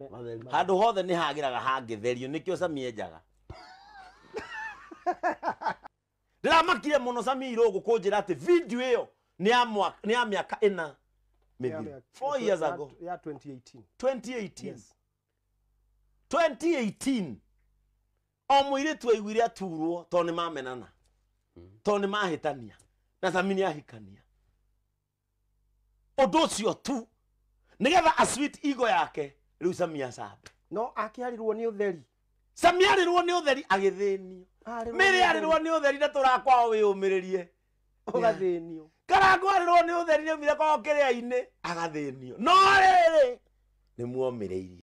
handu hothe ni hagiraga hangĩtherio nikio Sammy enjaga ndiramakire muno Sammy Irungu kunjira ati video iyo ni ya miaka 4 maybe 4 years ago ya 2018 yes. 2018 o muiritu aiguire aturwo to ni mamenana to ni mahitania na Sammy ni ahikania undu ucio tu nigetha a sweet ego yake riu Sammy asabe no akiarirwo ni utheri Sammy arirwo ni utheri agithinio miri arirwo ni utheri na turakwa wiyumiririe ugathinio Karangu arirwo ni utheri ni umire kwa kiria-ini agathinio no riri ni muomireirie